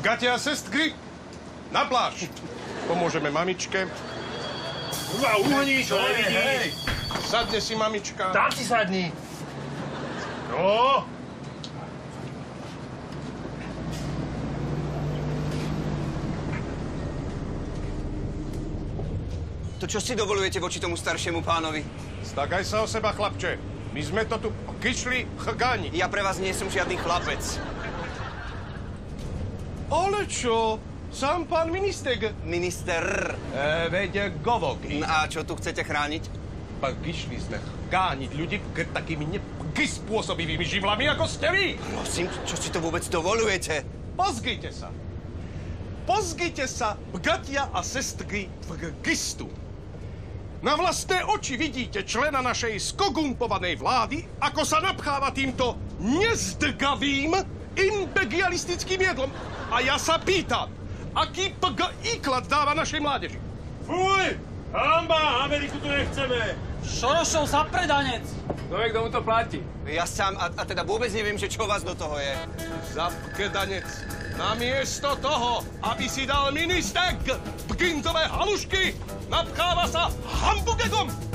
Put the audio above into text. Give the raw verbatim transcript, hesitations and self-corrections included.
Bratia a sestry, na pláž. Pomôžeme mamičke. Kurva, uhni, čo nevidíš? Sadne si, mamička. Tam si sadni. No. To čo si dovolujete voči tomu staršiemu pánovi? Stakaj sa o seba, chlapče. My sme to tu kyšli chgáni. Ja pre vás nie som žiadny chlapec. Ale čo? Sám pán minister. Minister. E, veď govok. A čo tu chcete chrániť? Pak kyšli sme chgániť ľudí k takými nepôsobivými živlami, ako ste vy. Prosím, čo si to vôbec dovolujete? Pozgite sa. Pozgite sa, bratia a sestry v Kristu. Na vlastné oči vidíte člena našej skogumpovanej vlády, ako sa napcháva týmto nezdrgavým imperialistickým jedlom. A ja sa pýtam, aký príklad dáva našej mládeži? Fuj! Hamba! Ameriku tu nechceme! Šorošov zapredanec! No kto mu to platí? Ja sám, a, a teda vôbec neviem, že čo vás do toho je. Zapredanec. Namiesto toho, aby si dal minister brinzové halušky, napcháva sa hamburgerom.